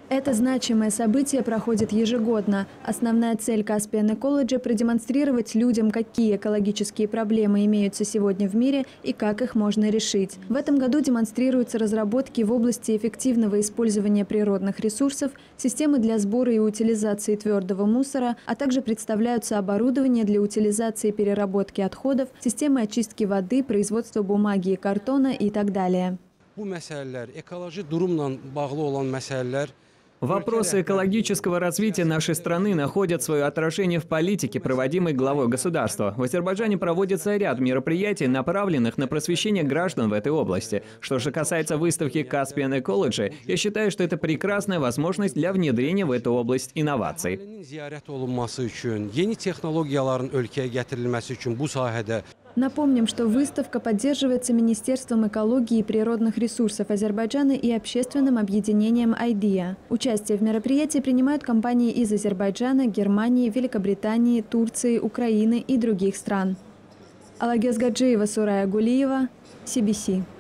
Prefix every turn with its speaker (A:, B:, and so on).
A: Это значимое событие проходит ежегодно. Основная цель Caspian Ecology – продемонстрировать людям, какие экологические проблемы имеются сегодня в мире и как их можно решить. В этом году демонстрируются разработки в области эффективного использования природных ресурсов, системы для сбора и утилизации твердого мусора, а также представляются оборудование для утилизации и переработки отходов, системы очистки воды, производства бумаги и картона и так далее.
B: Вопросы экологического развития нашей страны находят свое отражение в политике, проводимой главой государства. В Азербайджане проводится ряд мероприятий, направленных на просвещение граждан в этой области. Что же касается выставки Caspian Ecology, я считаю, что это прекрасная возможность для внедрения в эту область инноваций.
A: Напомним, что выставка поддерживается Министерством экологии и природных ресурсов Азербайджана и общественным объединением IDEA. Участие в мероприятии принимают компании из Азербайджана, Германии, Великобритании, Турции, Украины и других стран. Алагез Гаджиева, Сурая Гулиева, CBC.